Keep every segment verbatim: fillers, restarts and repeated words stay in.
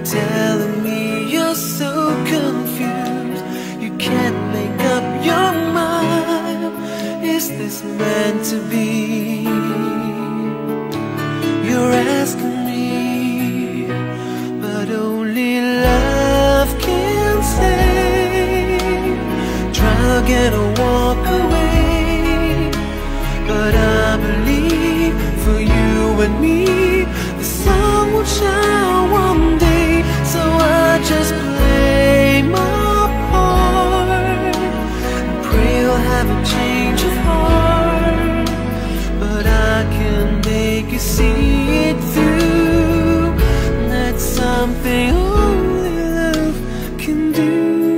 telling me you're so confused, you can't make up your mind. Is this meant to be? You're asking me, but only love can say. Try again or walk away, but I believe for you and me the sun will shine one day. So I just play my part and pray you'll have a change of heart. But I can make you see it through. That's something only love can do.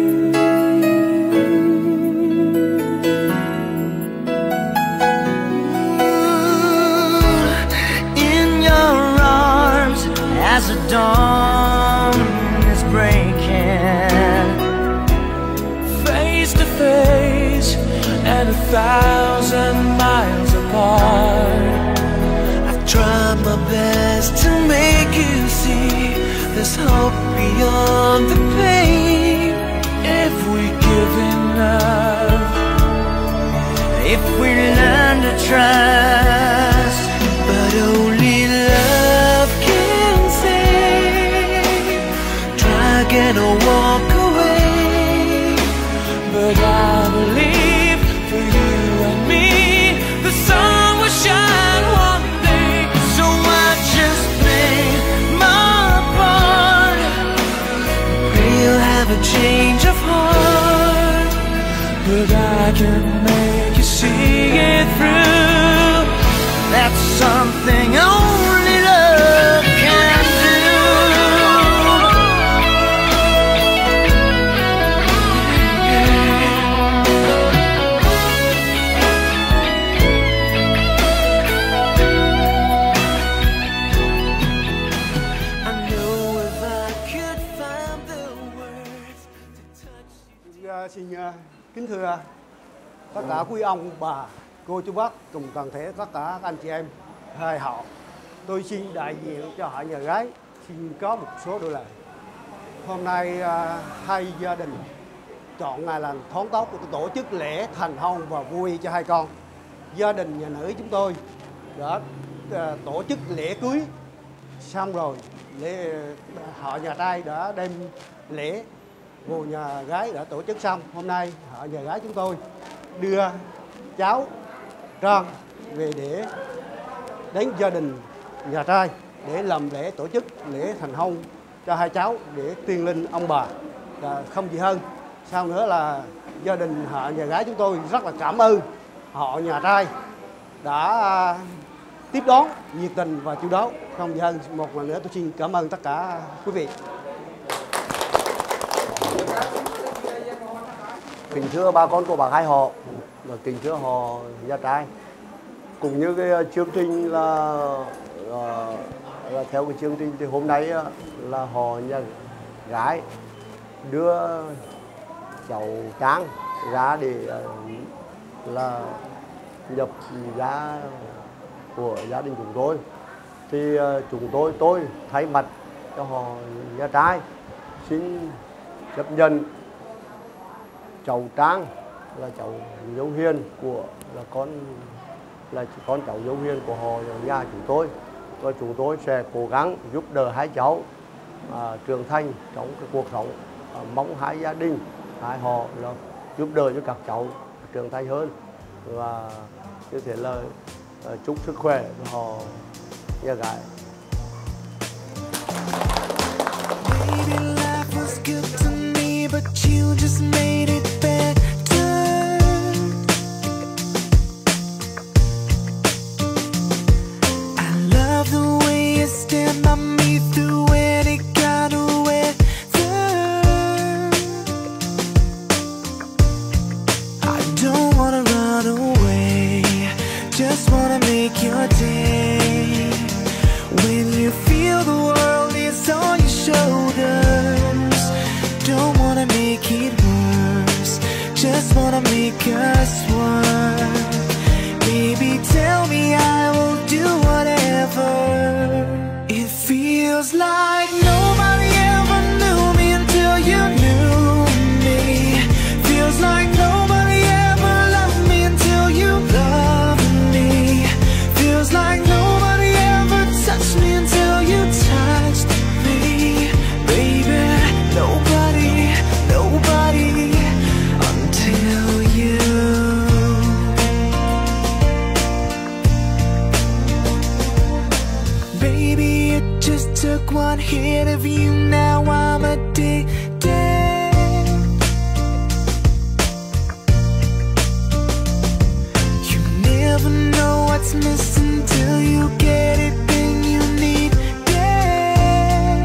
In your arms as the dawn is breaking, face to face and a thousand miles apart. I've tried my best to make you see there's hope beyond the pain. If we give enough, if we learn to trust, but only love can save. Try again or walk away, but I believe for you and me the sun will shine one day. So I just play my part, pray you'll have a change of heart. But I can make you see it through. That's something only love can do. I know if I could find the words to touch you. Xin uh, kính thưa tất cả quý ông, bà, cô, chú, bác cùng toàn thể tất cả các anh chị em hai họ. Tôi xin đại diện cho họ nhà gái xin có một số đôi lời. Hôm nay uh, hai gia đình chọn ngày làm thoáng tốt để tổ chức lễ thành hôn và vui cho hai con. Gia đình nhà nữ chúng tôi đã uh, tổ chức lễ cưới xong rồi, lễ họ nhà trai đã đem lễ vô nhà gái đã tổ chức xong. Hôm nay họ nhà gái chúng tôi đưa cháu Trang về để đến gia đình nhà trai để làm lễ tổ chức lễ thành hôn cho hai cháu để tuyên linh ông bà. Và không gì hơn. Sau nữa là gia đình họ nhà gái chúng tôi rất là cảm ơn họ nhà trai đã tiếp đón nhiệt tình và chu đáo. Không gì hơn. Một lần nữa tôi xin cảm ơn tất cả quý vị. Kính thưa bà con của bác hai họ và kính thưa họ nhà trai, cũng như cái chương trình là, là, là theo cái chương trình thì hôm nay là họ nhà gái đưa cháu Trang ra để là nhập giá của gia đình chúng tôi. Thì chúng tôi tôi thay mặt cho họ nhà trai xin chấp nhận cháu Trang là cháu dâu hiền của là con là con cháu dâu hiền của họ nhà chúng tôi, và chúng tôi sẽ cố gắng giúp đỡ hai cháu à, trưởng thành trong cái cuộc sống. À, mong hai gia đình hai họ là giúp đỡ cho các cháu trưởng thành hơn, và như thế là à, chúc sức khỏe cho họ nhà gái. Just wanna make your day. When you feel the world is on your shoulders, don't wanna make it worse, just wanna make us one. Baby, tell me I will do whatever. It feels like nobody ever one hit of you, now I'm addicted. You never know what's missing till you get it, then you need it.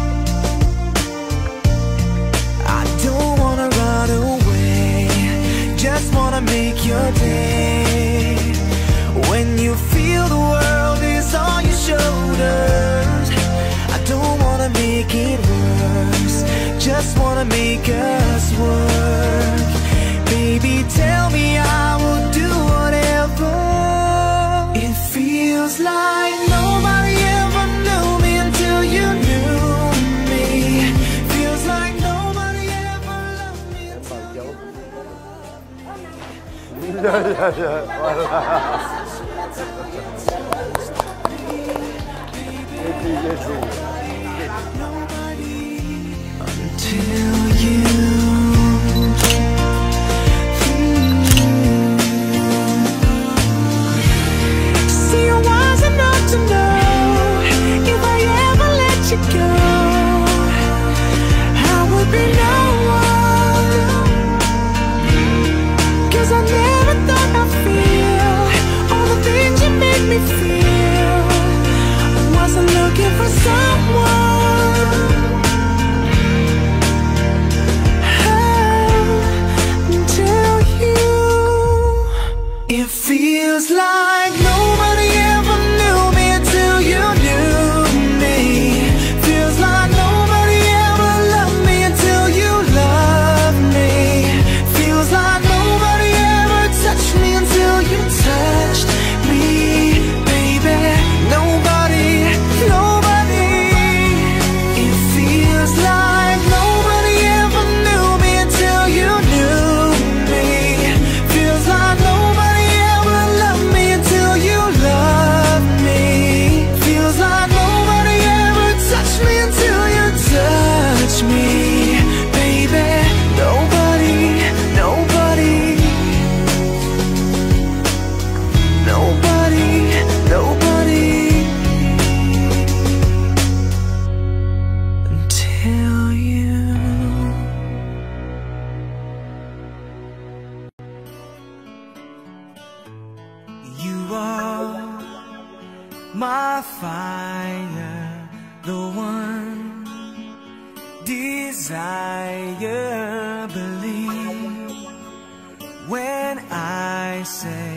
I don't wanna run away, just wanna make your day. When you feel the world is on your shoulders, I don't wanna make it worse, just wanna make us work. Baby, tell me I will do whatever. It feels like nobody ever knew me until you knew me. Feels like nobody ever loved me until you Dạ, dạ, dạ. until you. See, I wasn't enough to know if I ever let you go, I would be no one. 'Cause I never thought I'd feel all the things you make me feel. I wasn't looking for someone. Until you. It feels like nobody ever knew me until you knew me. Feels like nobody ever loved me until you loved me. Feels like nobody ever touched me until you touched me, baby. Nobody, nobody. It feels like nobody ever knew me until you knew me. Feels like nobody ever loved me until you loved me. Feels like nobody ever touched me until you touched me, baby. Nobody, nobody. Nobody, nobody. Until you. You are my fire, the one desire. Believe when I say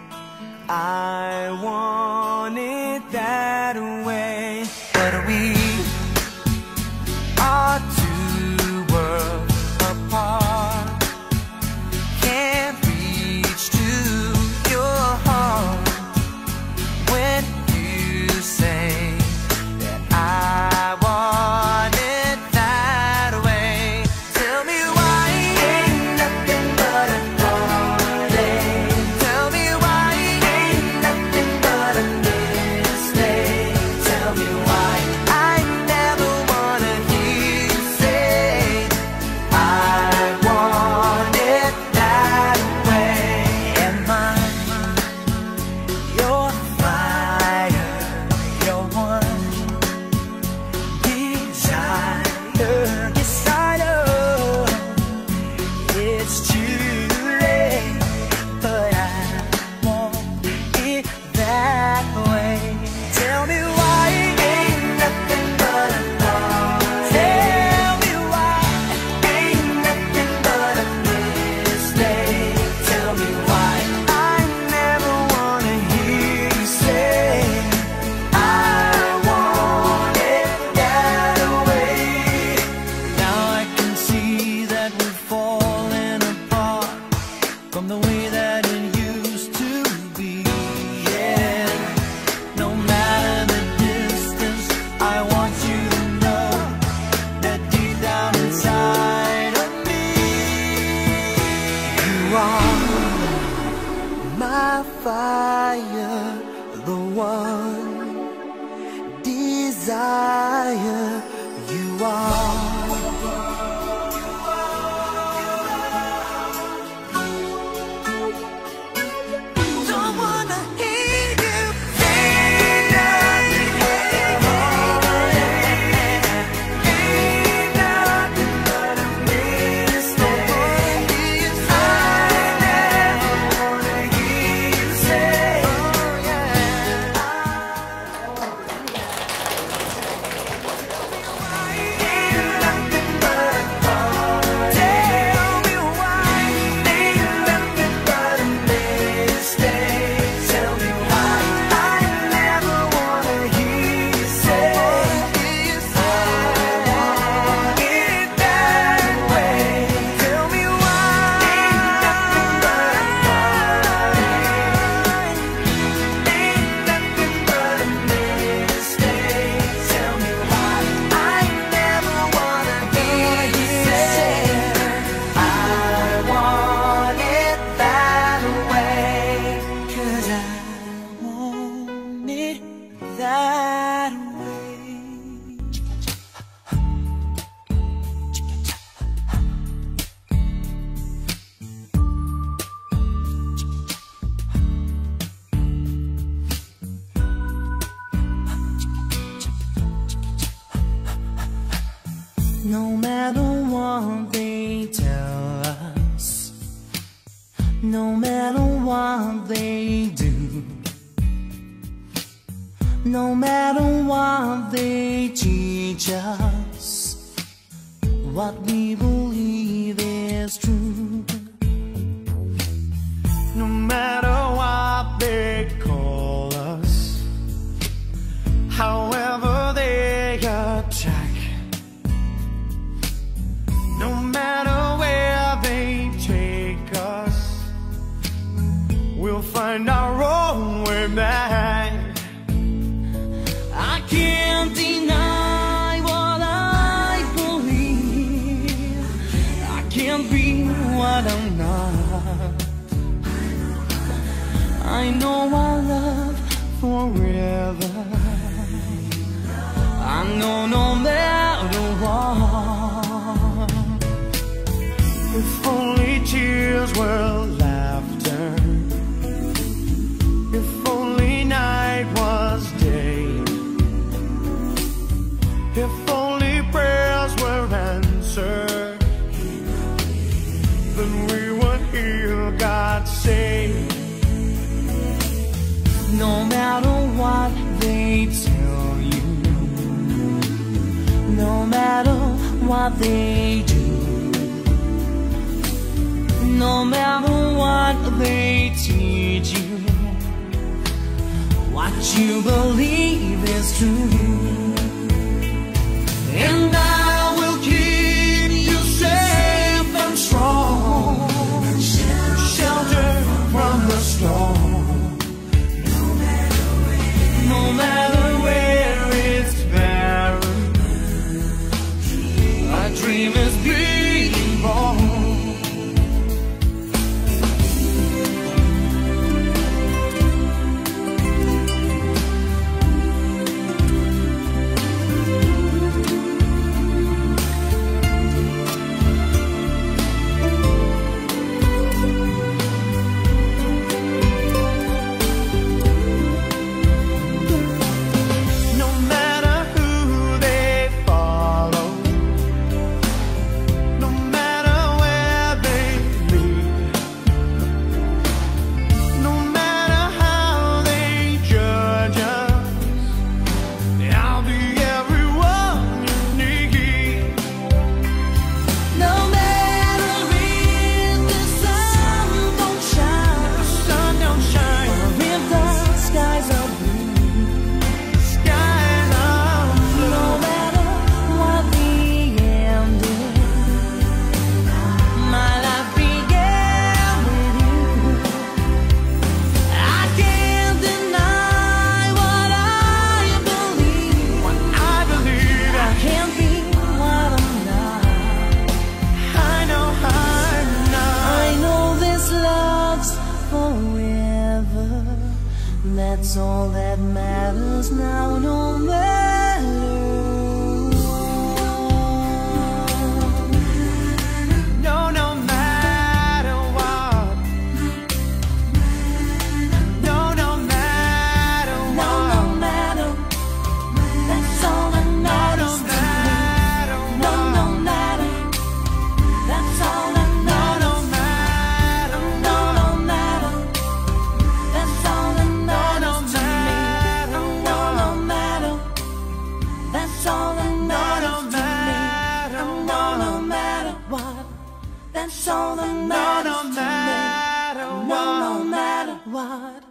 I want it that way. But we are two worlds apart, can't reach to your heart when you say that I want it that way. Tell me why ain't nothing but a heartache. Tell me why ain't nothing but a mistake. Tell me why I never wanna hear you say I want it that way. Am I your fire, your one desire? Yes, I know it's too late, but I want it that way. Tell me why ain't nothing but a thought. Tell me why ain't nothing but a mistake. Tell me why I never wanna hear you say I want it that way. Now I can see that we're falling apart from the way that it used to be. Yeah, no matter the distance, I want you to know that deep down inside of me, you are my fire, the one desire. You are. Don't wanna hear you say nothing but a heartache. No matter what they tell us, no matter what they do, no matter what they teach us, what we believe is true. No matter what they call us, however they attack, no matter where they take us, we'll find our own way back. I can't deny what I believe. I can't be what I'm not. I know our love forever. I know no matter what. If only tears were laughter, if only night was day, if only prayers were answered, then we would hear God say. No matter what they tell you, no matter what they do, no matter what they teach you, what you believe is true. And I will keep you safe and strong, shelter from the storm. No matter where it's barren, our dream is being born. That's all that matters now, no matter what. No, no matter what. No, no matter what. No, no matter. That's all that matters to me. No, no matter. That's all that matters. No, no matter. No, no matter. That's all that matters. That's all that matters to me. No, no matter what. That's all that matters to me. No, no matter what.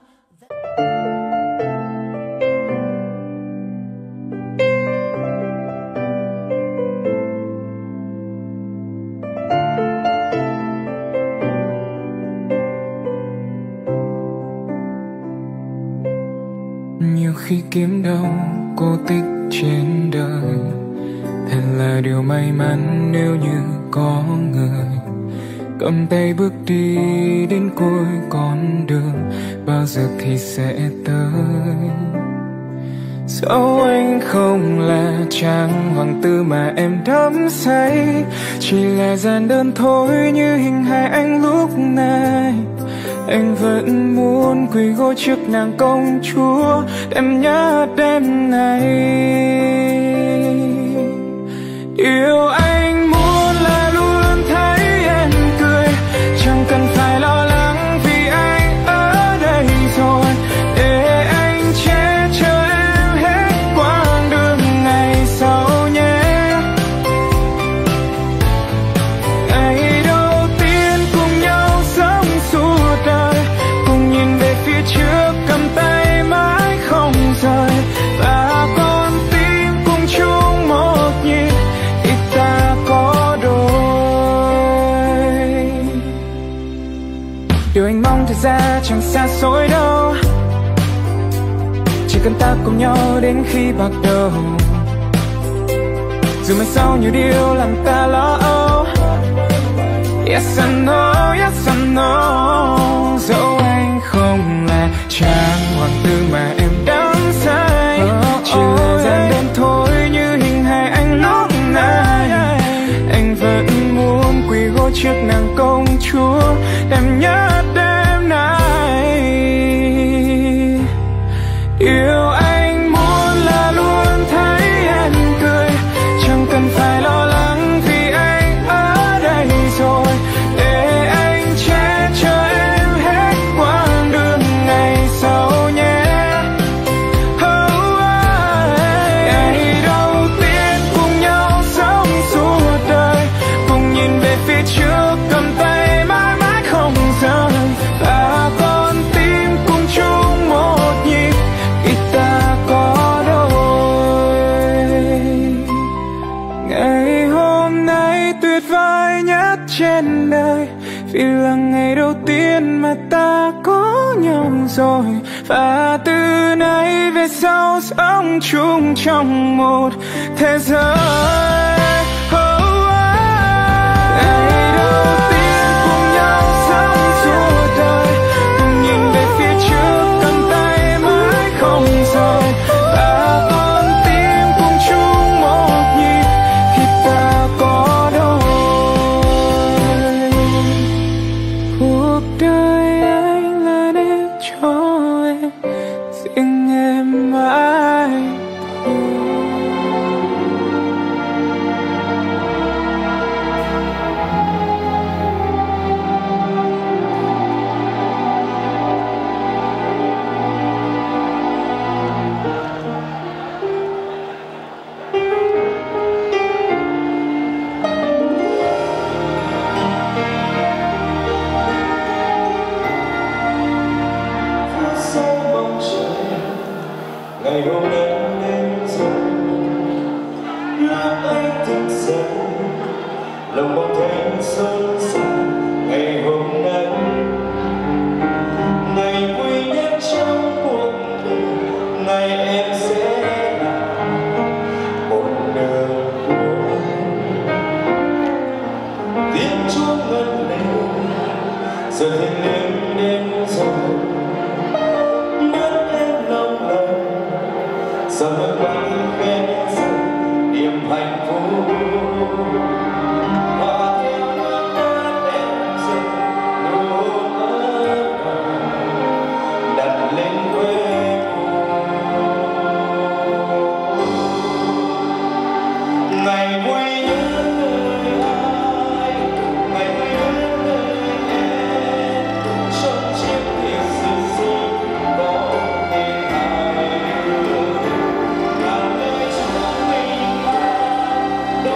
Nhiều khi kiếm đâu cô tích trên đời, thật là điều may mắn nếu như có người cầm tay bước đi đến cuối con đường, bao giờ thì sẽ tới. Dẫu anh không là chàng hoàng tử mà em đắm say, chỉ là giản đơn thôi như hình hài anh lúc này. Anh vẫn muốn quỳ gối trước nàng công chúa em nhớ đêm này. Điều anh thật ra chẳng xa xôi đâu, chỉ cần ta cùng nhau đến khi bạc đầu. Dù mai sau nhiều điều làm ta lo âu. Yes I know, yes I know. Dẫu anh không là chàng hoàng tử mà em đắm say, chỉ là gian đêm thôi như hình hài anh lúc này. Anh vẫn muốn quỳ gối trước nàng công chúa đẹp nhất đêm nay. Yêu anh muốn là luôn thấy em cười, chẳng cần phải lo lắng vì anh ở đây rồi, để anh che chở em hết quãng đường ngày sau nhé. Oh, oh, ngày đầu tiên cùng nhau sống suốt đời, cùng nhìn về phía trước cầm tay mãi mãi không rời, và con tim cùng chung một nhịp khi ta có đôi. Ngày hôm nay tuyệt vời nhất trên đời, vì là ngày đầu tiên mà ta có nhau rồi, và từ nay về sau sống chung trong một thế giới. Oh, oh. Ngày đầu tiên cùng nhau sống suốt đời, cùng nhìn về phía trước cầm tay mãi không rời, và con tim cùng chung một nhịp khi ta có đôi. Cuộc đời anh là để cho em, riêng em mãi thôi. Ngày hôm nay đến rồi, lúc anh thức dậy, lòng bỗng thấy sôi sùng. Ngày hôm nay, ngày vui nhất trong cuộc đời, ngày em sẽ là một đường cuối. Tiếng chuông ngân lên, giờ thì đêm đến rồi, mất em lòng lòng. Giờ nước mắt khẽ rơi, niềm hạnh phúc hòa theo nước mắt em rơi, nụ ấm đặt lên quê hương. Ngày vui nhất đời ai, ngày vui nhất đời em, trong chiếc thuyền xinh xinh có tên ai. Hãy subscribe cho kênh Ghiền Mì Gõ để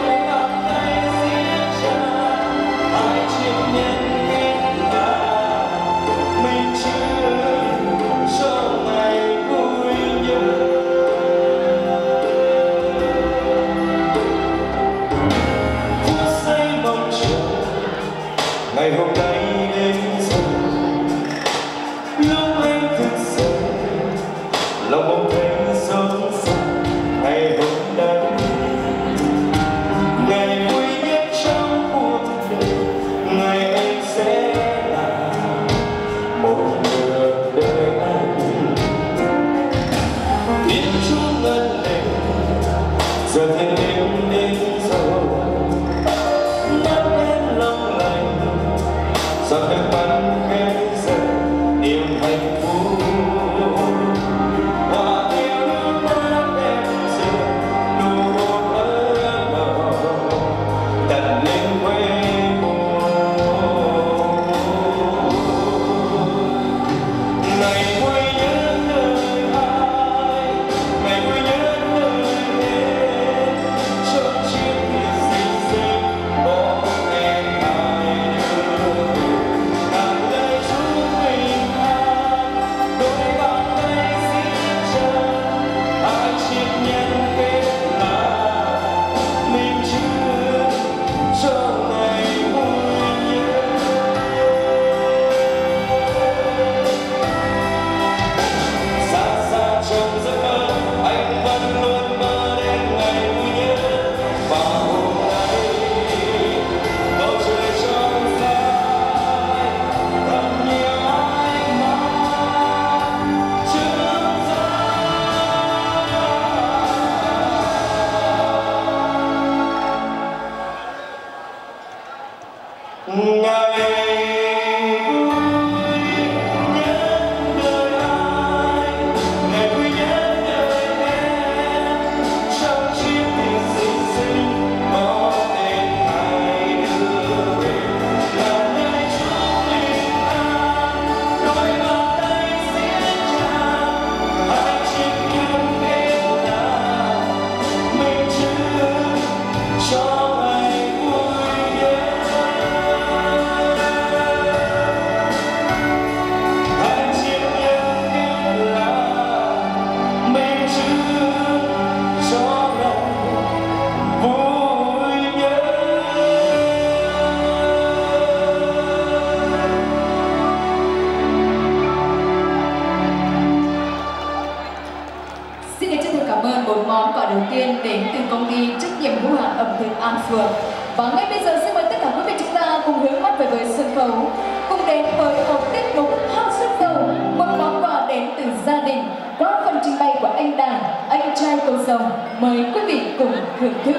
Phượng. Và ngay bây giờ xin mời tất cả quý vị chúng ta cùng hướng mắt về với sân khấu, cùng đến với một tiết mục hát xuất dầu, một món quà đến từ gia đình qua phần trình bày của anh Đàn, anh trai cô dâu. Mời quý vị cùng thưởng thức.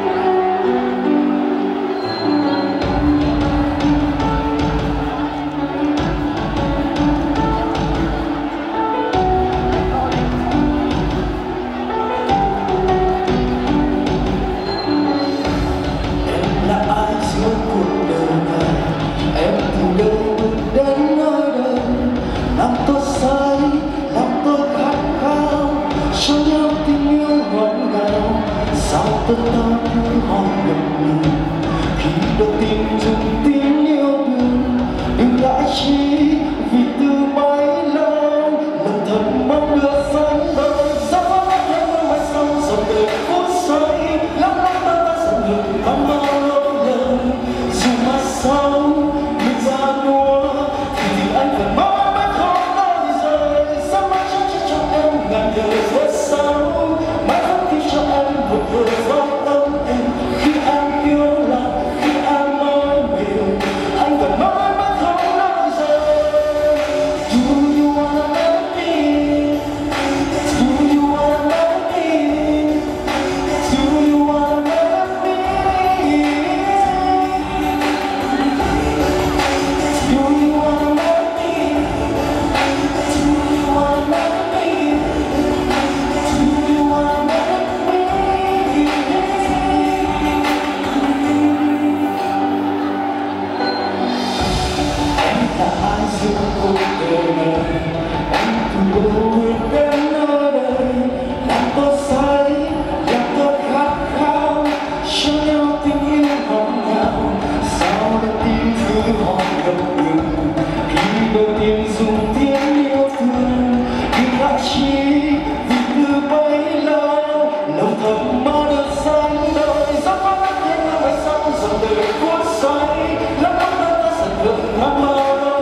Tất cả những hỏi lòng người khi được tìm dùng tiếng yêu thương, đừng lại chi vì từ bấy lâu lần thầm mong được sống đời gió mắt em mơ mai sau dòng đời phút giây lắm lắm ta ta dần ngừng mong mơ lỗi lần dù mai sau mình ra đua thì thì anh vẫn mãi mãi không nói rời sao mãi chắc chắc cho em ngàn đời rất sau mãi không khi cho em một người gió khi em yêu lòng khi em nói mình anh vẫn mãi mãi không nói rời. Do you wanna let me? Do you wanna let me? Do you wanna let me? Do you wanna let me? Do you wanna let me? Do you wanna let me? Cuộc đời này em cùng buồn đến nơi đây làm tôi say làm tôi khát khao cho nhau tình yêu ngọt ngào sao đã tim cứ hỏi ngập ngừng khi đầu tiên dùng tiếng yêu thương nhưng đã chi vì từ bấy lâu lòng thầm mơ được sáng đời gió mắt em mơ mai sau dòng đời phút giây lắm lắm ta dần ngừng mong mơ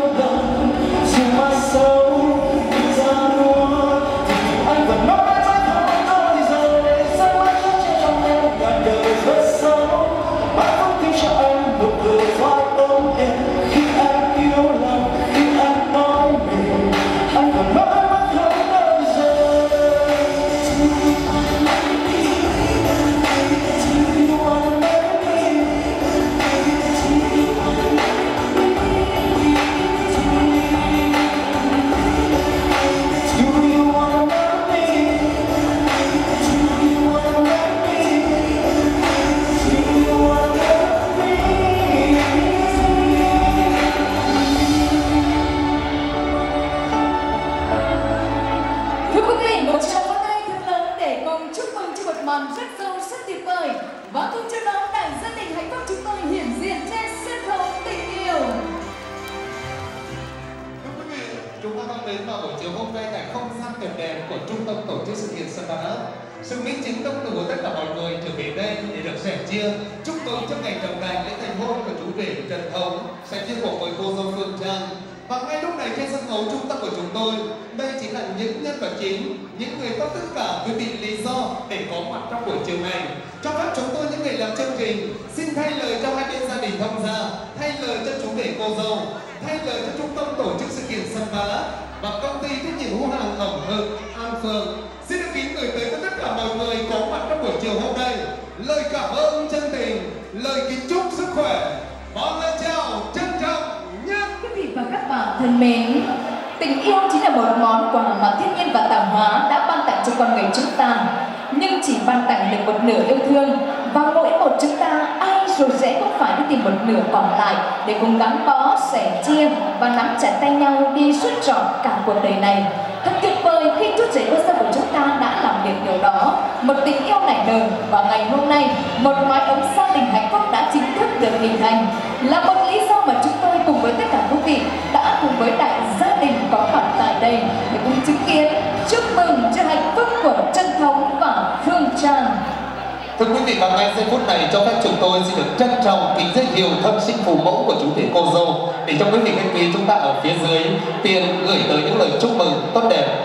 sự minh chứng đông đủ của tất cả mọi người trở về đây để được sẻ chia chúc mừng trong ngày trọng đại lễ thành hôn của chú rể Trần Thống sẽ chia cuộc với cô dâu Phương Trang. Và ngay lúc này trên sân khấu trung tâm của chúng tôi, đây chính là những nhân vật chính, những người có tất cả quý vị lý do để có mặt trong buổi chiều này. Cho phép chúng tôi những người làm chương trình xin thay lời cho hai bên gia đình thông gia, thay lời cho chú rể cô dâu, thay lời cho trung tâm tổ chức sự kiện Sân Ba Lát và công ty trách nhiệm hữu hạn ẩm thực An Phương. Xin được kính gửi tới tất cả mọi người có mặt trong buổi chiều hôm nay lời cảm ơn chân tình, lời kính chúc sức khỏe và lời chào trân trọng nhất. Quý vị và các bạn thân mến, tình yêu chính là một món quà mà thiên nhiên và tạo hóa đã ban tặng cho con người chúng ta, nhưng chỉ ban tặng được một nửa yêu thương và mỗi một chúng ta ai rồi sẽ cũng phải đi tìm một nửa còn lại để cùng gắn bó, sẻ chia và nắm chặt tay nhau đi suốt trọn cả cuộc đời này. Thật tuyệt vời khi chú rể cô dâu của chúng ta đã làm được điều đó. Một tình yêu nảy nở và ngày hôm nay một mái ấm gia đình hạnh phúc đã chính thức được hình thành, là một lý do mà chúng tôi cùng với tất cả quý vị đã cùng với đại gia đình có mặt tại đây để cùng chứng kiến chúc mừng cho hạnh phúc của Trân Thống và Phương Trang. Thưa quý vị, và ngay giây phút này cho phép chúng tôi xin được trân trọng kính giới thiệu thân sinh phụ mẫu của chú rể cô dâu để cho quý vị khách quý chúng ta ở phía dưới tiền gửi tới những lời chúc mừng tốt đẹp.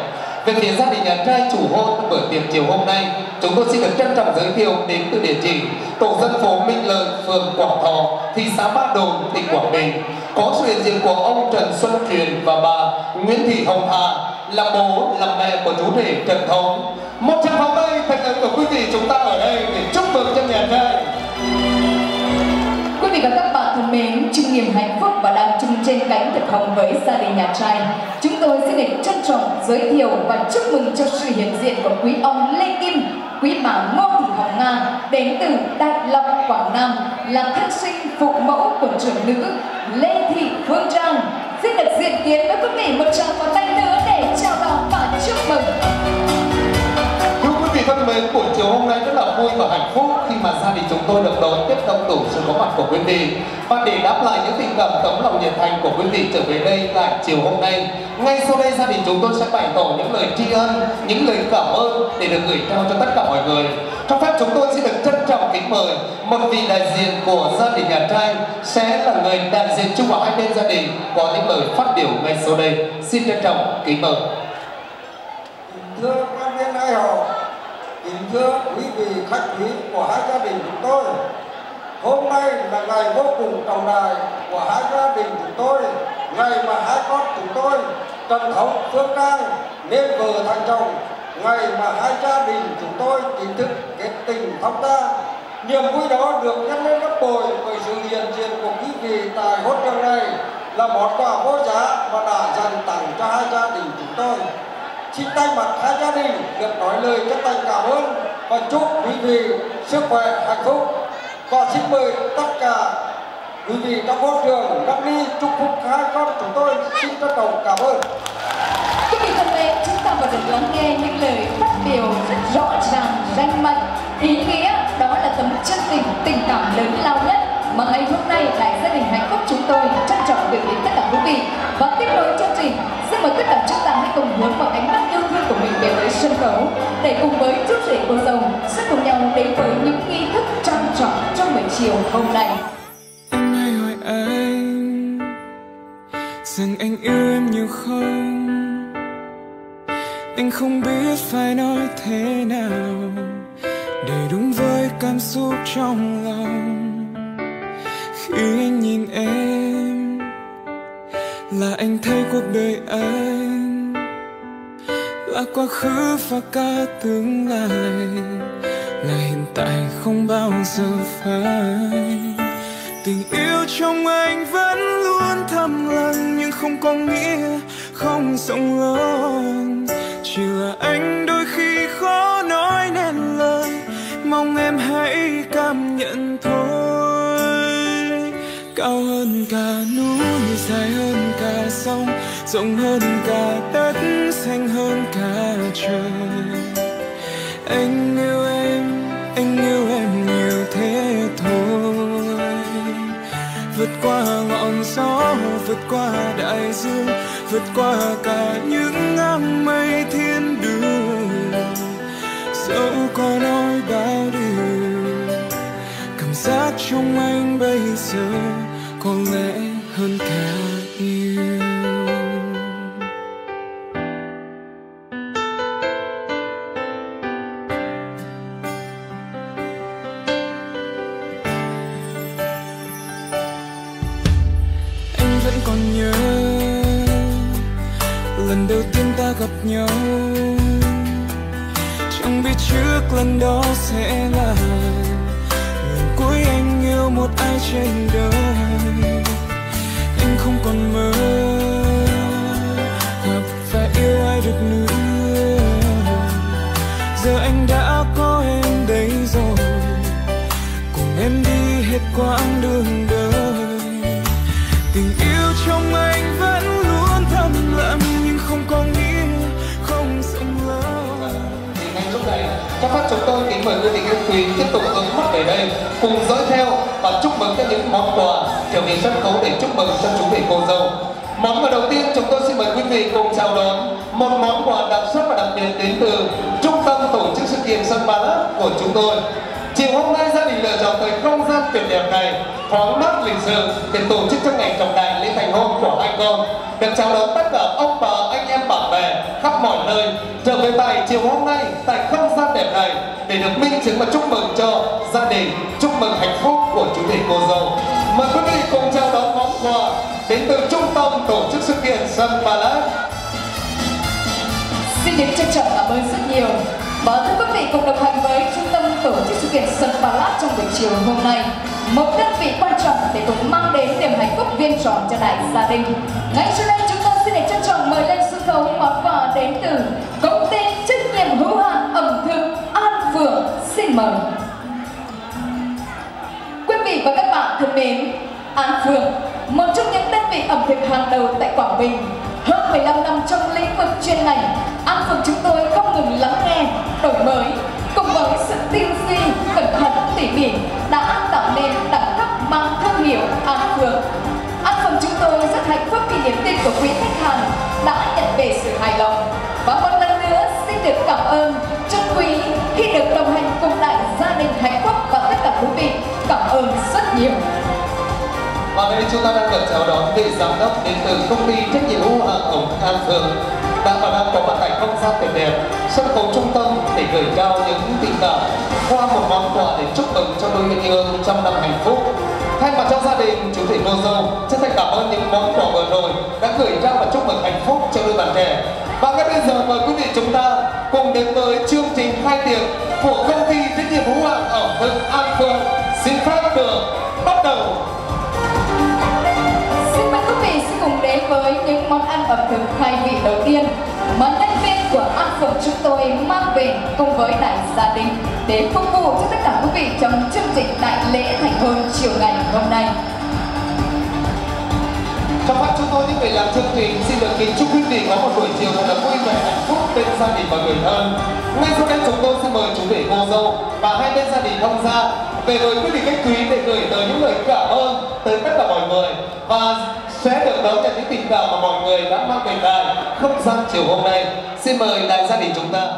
Về phía gia đình nhà trai chủ hôn bữa tiệc chiều hôm nay, chúng tôi xin được trân trọng giới thiệu đến từ địa chỉ tổ dân phố Minh Lợi, phường Quảng Thọ, thị xã Ba Đồn, tỉnh Quảng Bình. Có sự hiện diện của ông Trần Xuân Truyền và bà Nguyễn Thị Hồng Hà là bố, là mẹ của chú rể Trần Thống. Một tràng pháo tay thật lớn của quý vị chúng ta ở đây để chúc mừng cho nhà trai. Quý vị và các bạn thân mến, chung niềm hạnh phúc và đang chung trên cánh thật hồng với gia đình nhà trai, chúng tôi xin được trân trọng giới thiệu và chúc mừng cho sự hiện diện của quý ông Lê Kim, quý bà Ngô Thị Hồng Nga đến từ Đại Lộc, Quảng Nam, là thân sinh phụ mẫu của trưởng nữ Lê Thị Phương Trang. Xin được diện kiến với quý vị một tràng pháo tay nữa để chào đón và chúc mừng. Thưa quý vị thân mến, buổi chiều hôm nay rất là vui và hạnh phúc khi mà gia đình chúng tôi được đón tiếp đông đủ sự có mặt của quý vị. Và để đáp lại những tình cảm tấm lòng nhiệt thành của quý vị trở về đây tại chiều hôm nay, ngay sau đây gia đình chúng tôi sẽ bày tỏ những lời tri ân, những lời cảm ơn để được gửi trao cho tất cả mọi người. Cho phép chúng tôi xin được trân trọng kính mời một vị đại diện của gia đình nhà trai sẽ là người đại diện chung của hai bên gia đình có những lời phát biểu ngay sau đây. Xin trân trọng kính mời. Thưa quan viên hai họ, kính thưa quý vị khách quý của hai gia đình chúng tôi, hôm nay là ngày vô cùng trọng đại của hai gia đình chúng tôi, ngày mà hai con chúng tôi Trần Thống, Phương Trang nên vợ thành chồng, ngày mà hai gia đình chúng tôi chính thức kết tình thông gia. Niềm vui đó được nhân lên gấp bội bởi sự hiện diện của quý vị tại hôn trường này là món quà vô giá và đã dành tặng cho hai gia đình chúng tôi. Xin thay mặt hai gia đình được nói lời chân thành cảm ơn và chúc quý vị sức khỏe, hạnh phúc. Và xin mời tất cả quý vị trong hôn trường đăng ly chúc phúc hai con chúng tôi. Xin trân trọng cảm ơn. Quý vị thân mến, chúng ta vừa được lắng nghe những lời phát biểu rất rõ ràng, rành mạch, ý nghĩa, đó là tấm chân tình, tình cảm lớn lao nhất mà ngày hôm nay đại gia đình hạnh phúc chúng tôi trân trọng gửi đến tất cả quý vị. Và tiếp nối chương trình, xin mời tất cả chúng ta hãy cùng hướng vào ánh mắt yêu thương của mình về với sân khấu để cùng với chú rể cô dâu sẽ cùng nhau đến với những nghi thức trang trọng trong buổi chiều hôm nay. Anh hay hỏi anh rằng anh yêu em nhiều không? Anh không biết phải nói thế nào để đúng với cảm xúc trong lòng. Khi anh nhìn em là anh thấy cuộc đời anh là quá khứ và cả tương lai, là hiện tại không bao giờ phai. Tình yêu trong anh vẫn luôn thầm lặng nhưng không có nghĩa không rộng lớn. Chỉ là anh đôi khi khó nói nên lời, mong em hãy cảm nhận thôi. Cao hơn cả núi, dài hơn cả sông, rộng hơn cả đất, xanh hơn cả trời. Anh yêu em, anh yêu em nhiều thế thôi. Vượt qua ngọn gió, vượt qua đại dương, vượt qua cả những áng mây thiên đường. Dẫu có nói bao điều, cảm giác trong anh bây giờ có lẽ hơn cả yêu. Anh vẫn còn nhớ lần đầu tiên ta gặp nhau, chẳng biết trước lần đó sẽ là lần cuối anh yêu một ai trên đời. Anh không còn mơ gặp và yêu ai được nữa, giờ anh đã có em đây rồi, cùng em đi hết quãng đường đời. Tình yêu trong anh vẫn luôn thầm lặng nhưng không có nghĩa không rộng lớn. Ngay lúc này, cho phép chúng tôi kính mời quý vị yêu quý tiếp tục hướng mắt về đây cùng dõi theo và chúc mừng cho những món quà trở về sân khấu để chúc mừng cho chú rể cô dâu. Món quà đầu tiên chúng tôi xin mời quý vị cùng chào đón một món quà đặc sắc và đặc biệt đến từ trung tâm tổ chức sự kiện Sân Ballad của chúng tôi. Chiều hôm nay gia đình lựa chọn tới không gian tuyệt đẹp này thoáng mát lịch sự để tổ chức trong ngày trọng đại lễ thành hôn của hai con, được chào đón tất cả ông bà, anh em, bạn bè khắp mọi nơi trở về tại chiều hôm nay tại không gian đẹp này để được minh chứng và chúc mừng cho gia đình, chúc mừng hạnh phúc của chú rể cô dâu. Mời quý vị cùng chào đón món quà đến từ trung tâm tổ chức sự kiện Sun Palace. Xin được trân trọng cảm ơn rất nhiều. Và thưa quý vị, cùng đồng hành với trung tâm tổ chức sự kiện Sun Palace trong buổi chiều hôm nay, một đơn vị quan trọng để cùng mang đến niềm hạnh phúc viên tròn cho đại gia đình. Ngay sau đây chúng tôi xin được trân trọng mời lên sân khấu món quà đến từ công ty trách nhiệm hữu hạn ẩm thực An Phượng. Xin mời. Quý vị và các bạn thân mến, An Phượng, một trong những đơn vị ẩm thực hàng đầu tại Quảng Bình, hơn mười lăm năm trong lĩnh vực chuyên ngành, An Phượng chúng tôi không ngừng lắng nghe, đổi mới, cùng với sự tinh vi, cẩn thận, tỉ mỉ đã tạo nên đẳng cấp mang thương hiệu An Phượng. An Phượng chúng tôi rất hạnh phúc khi niềm tin của quý khách hàng đã nhận về sự hài lòng, và một lần nữa xin được cảm ơn trân quý khi được đồng hành cùng đại gia đình hạnh phúc và tất cả quý vị. Cảm ơn rất nhiều. Và đây chúng ta đang được chào đón vị giám đốc đến từ công ty trách nhiệm hữu hạn ẩm thực An Phượng đã và đang có mặt tại không gian tuyệt đẹp sân khấu trung tâm để gửi trao những tình cảm qua một món quà để chúc mừng cho đôi người yêu trong năm hạnh phúc. Thay mặt cho gia đình chú rể cô dâu chân thành cảm ơn những món quà vừa rồi đã gửi trao và chúc mừng hạnh phúc cho đôi bạn trẻ. Và ngay bây giờ mời quý vị chúng ta cùng đến với chương trình khai tiệc của công ty trách nhiệm hữu hạn ẩm thực An Phượng. Xin phép được bắt đầu. Xin mời quý vị sẽ cùng đến với những món ăn ẩm thực khai vị đầu tiên mà nhân viên của An Phượng chúng tôi mang về cùng với đại gia đình để phục vụ cho tất cả quý vị trong chương trình đại lễ thành hôn chiều ngày hôm nay. Trong mắt chúng tôi những người làm chương trình xin được kính chúc quý vị có một buổi chiều thật là vui vẻ, hạnh phúc bên gia đình và người thân. Ngay sau đây chúng tôi xin mời chú rể cô dâu và hai bên gia đình thông gia về với quý vị khách quý để gửi tới những lời cảm ơn tới tất cả mọi người và sẽ được đón nhận những tình cảm mà mọi người đã mang về tại không gian chiều hôm nay. Xin mời đại gia đình chúng ta.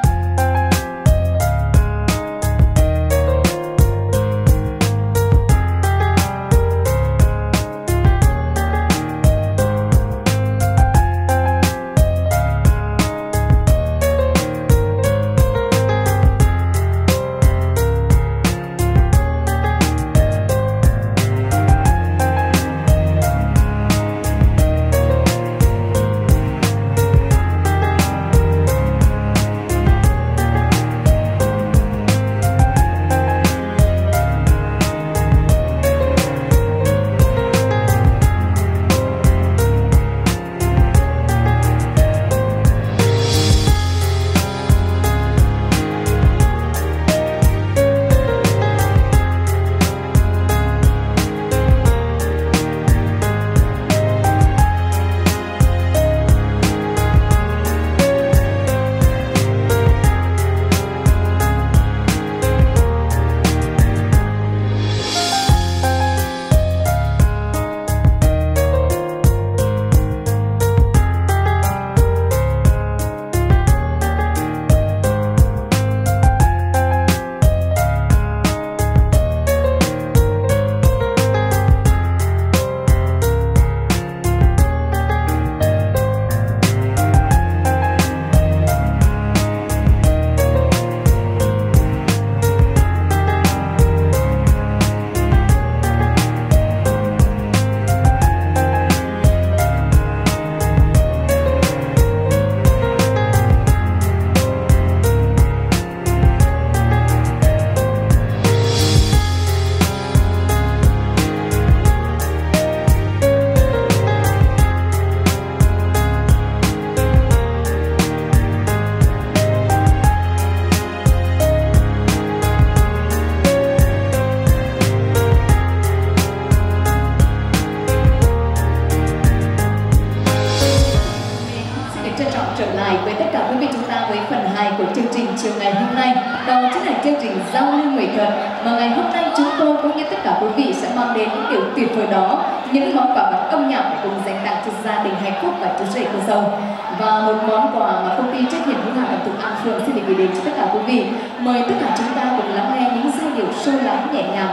chiều ngày hôm nay. Đó chính là chương trình giao lưu nghệ thuật mà ngày hôm nay chúng tôi cũng như tất cả quý vị sẽ mang đến những điều tuyệt vời đó, những món quà bằng âm nhạc cùng dành tặng cho gia đình hạnh phúc và chú rể cô dâu. Và một món quà mà công ty trách nhiệm hữu hạn ẩm thực An Phượng xin được gửi đến cho tất cả quý vị. Mời tất cả chúng ta cùng lắng nghe những giai điệu sâu lắng nhẹ nhàng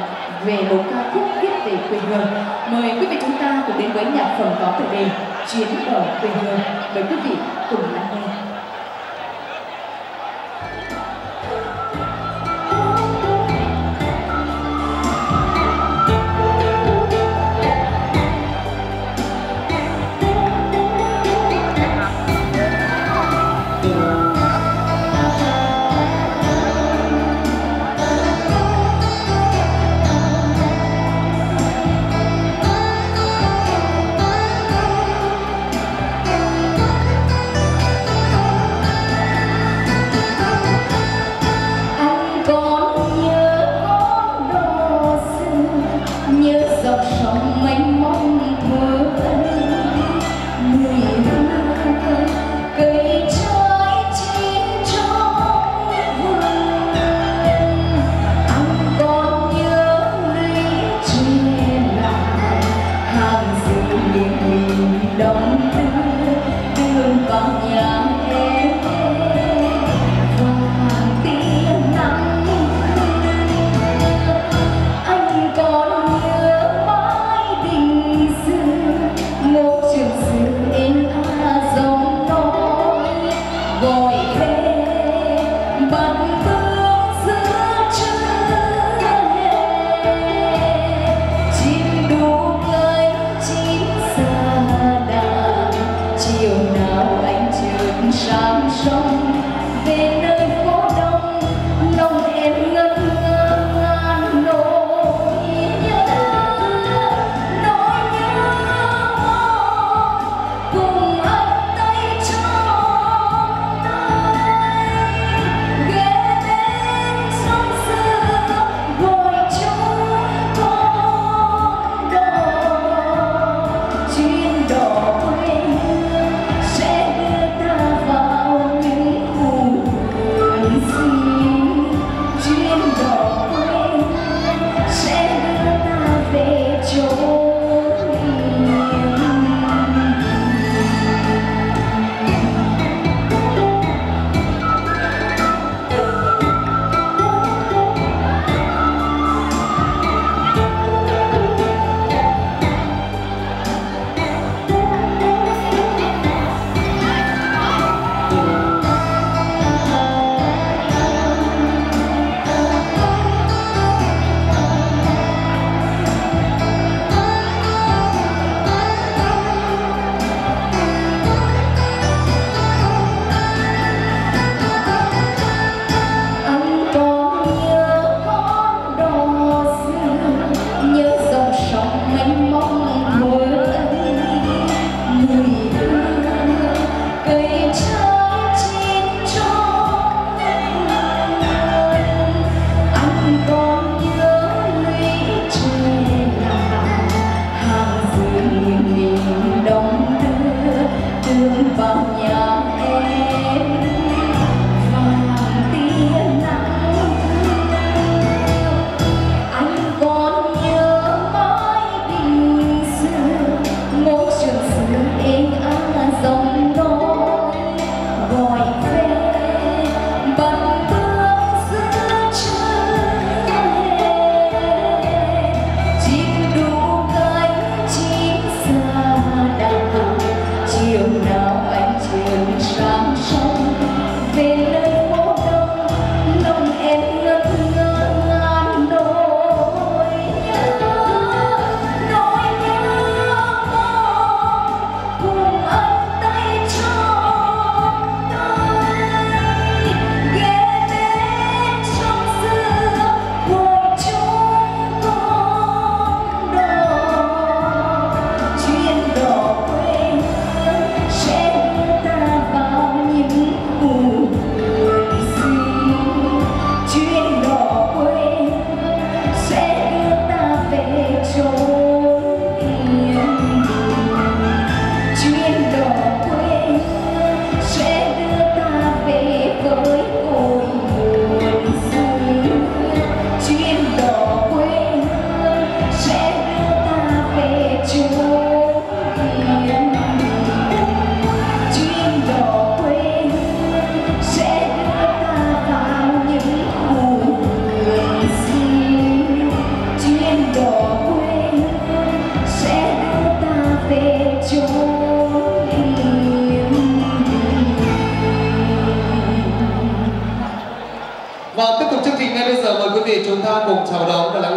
về bộ ca khúc Viết về quê hương. Mời quý vị chúng ta cùng đến với nhạc phẩm có tựa đề Chuyến ở quê hương. Mời quý vị cùng lắng nghe. Hãy subscribe cho kênh Ghiền Mì Gõ để không bỏ lỡ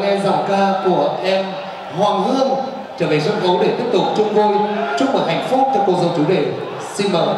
nghe giọng ca của em Hoàng Hương trở về sân khấu để tiếp tục chung vui chúc mừng hạnh phúc cho cô dâu chủ đề. Xin mời.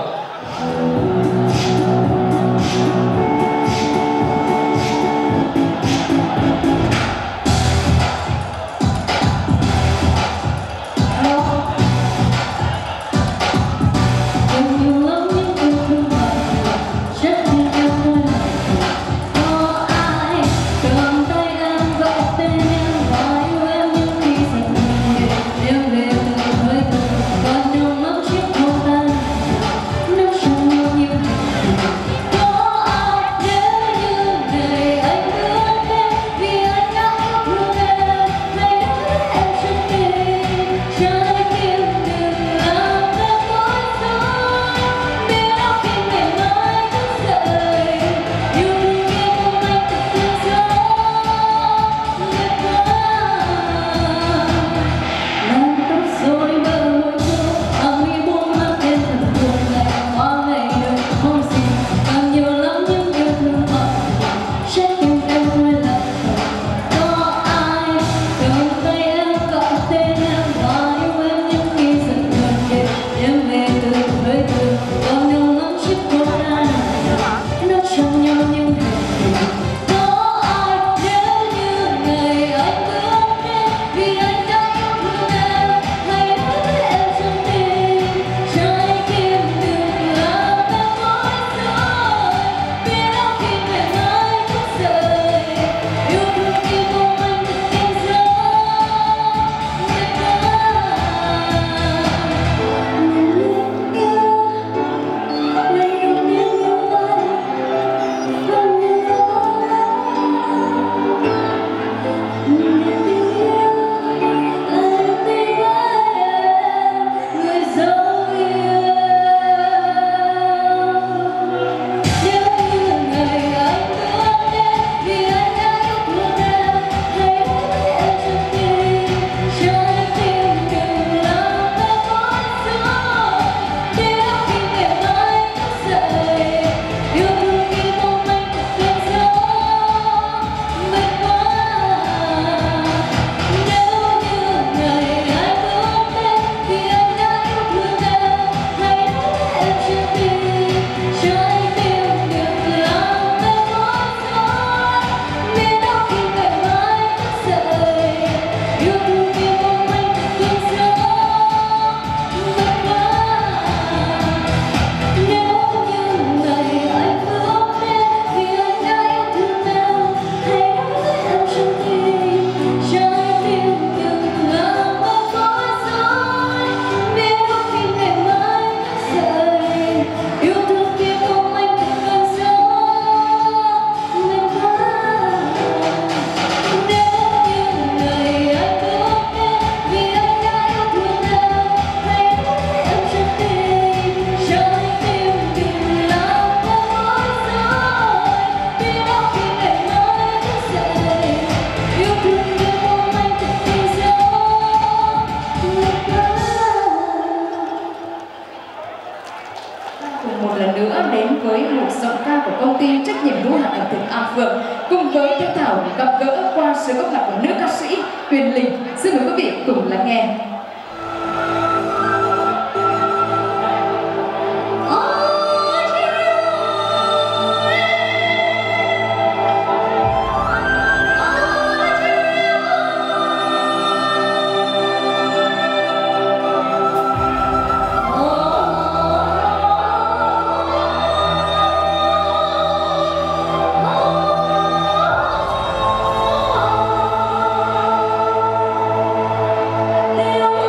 Cùng với Thế Thảo gặp gỡ qua sự góp mặt của nữ ca sĩ Huyền Linh. Xin mời quý vị cùng lắng nghe. Hãy subscribe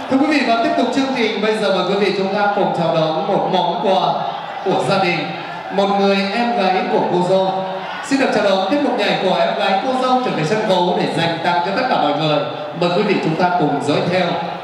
Thưa quý vị, và tiếp tục chương trình, bây giờ mời quý vị chúng ta cùng chào đón một món quà của gia đình, một người em gái của cô dâu. Xin được chào đón tiết mục nhảy của em gái cô dâu trở về sân khấu để dành tặng cho tất cả mọi người. Mời quý vị chúng ta cùng dõi theo.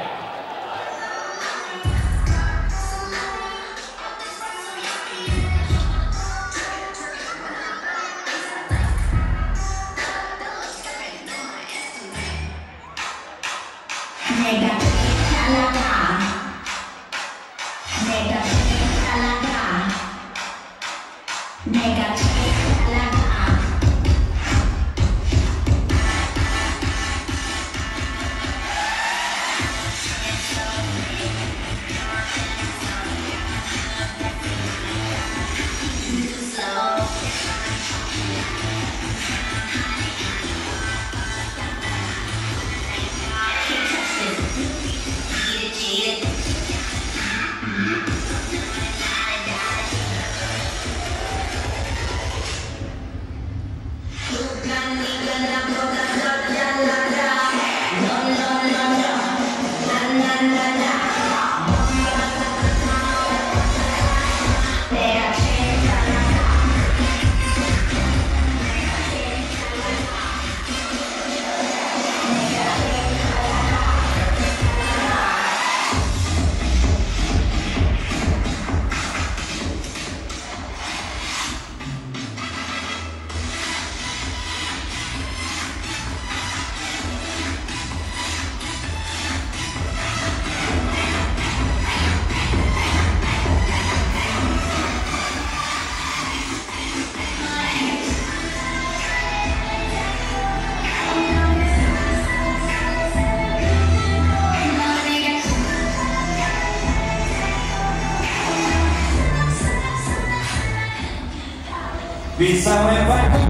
Vì sao em phải khóc?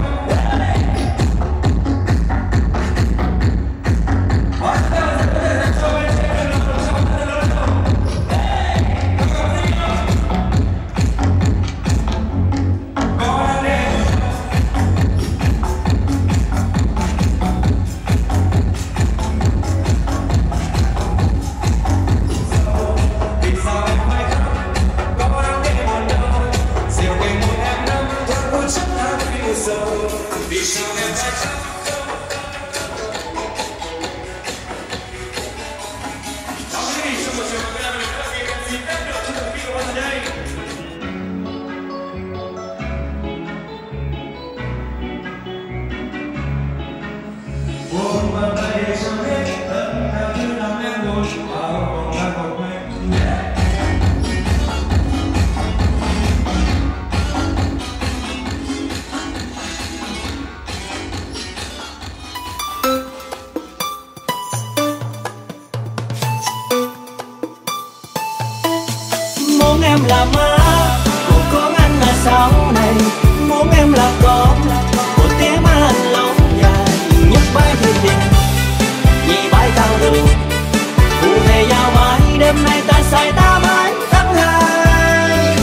Muốn em là má của con anh là sau này, muốn em là con của tiếng má anh lâu dài. Nhấc bãi thuyền điện vì bãi cao đường, phụ thề giao mãi đêm nay ta say ta mãi tháng hai.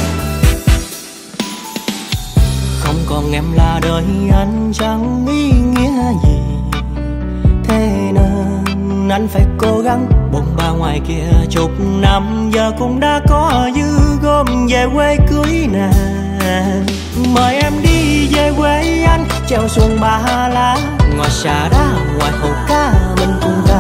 Không còn em là đời anh chẳng ý nghĩa gì, thế nên anh phải cố gắng bồng ba ngoài kia chục năm, giờ cũng đã có dư gom về quê cưới nè. Mời em đi về quê anh treo xuồng ba lá, ngồi xà đá ngoài hồ cá mình cùng ta.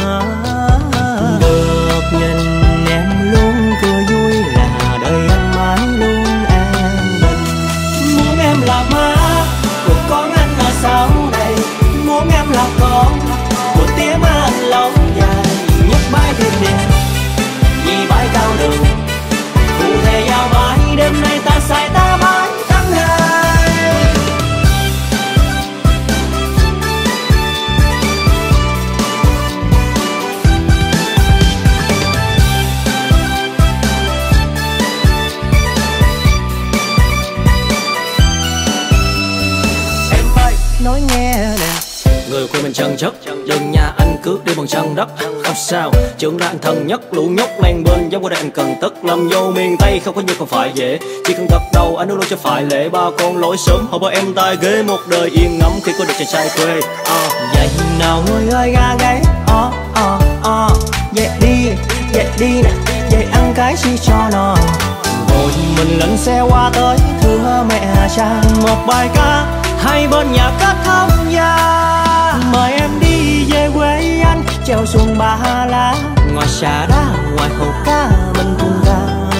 Được nhìn em luôn cười vui là đời anh mãi luôn an bình. Muốn em là má của con anh là sau này, muốn em là con của tiếng má anh lâu dài. Nhấc bãi thuyền điện vì bãi cao đường, phụ thề giao mãi đêm nay ta say ta mãi tháng hai. Em ơi nói nghe nè, người của mình chân chất đừng nhà anh cướp đi bằng chân đất. Không sao, trưởng ra anh thân nhất, lũ nhóc men bên giống qua đây anh cần tất. Làm vô miền Tây không có như không phải dễ, chỉ cần gật đầu anh luôn luôn cho phải lễ. Ba con lối sớm họ bảo em tai ghế, một đời yên ngắm khi có được chàng trai quê. uh. Vậy nào người ơi ga gáy, oh, oh, oh. Vậy đi đi nè, về ăn cái gì cho no. Rồi mình lên xe qua tới thưa mẹ cha, một bài ca hai bên nhà kết thông gia. Mời em đi về quê anh, treo xuồng Ba Lá, ngoài xà đá ngoài hồ cá mình cùng ca.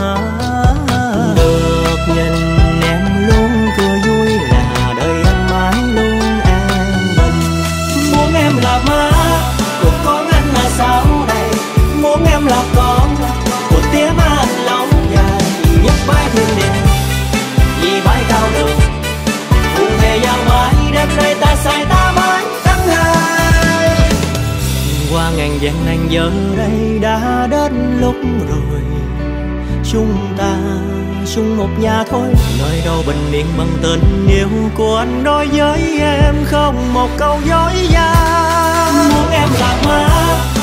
Được nhìn em luôn cười vui là đời anh mãi luôn an bình. Muốn em là má của con anh là sao đây, muốn em là con của tía má anh lâu dài. Nhất bãi thiên địa vì bãi cao đường, phụ về giao mãi đêm nay ta say ta mãi tháng hai. Qua ngàn vạn nàng giờ đây đã đến lúc rồi, chúng ta chung một nhà thôi. Nơi đâu bình yên bằng tình yêu của anh đối với em, không một câu dối gian. Muốn em là má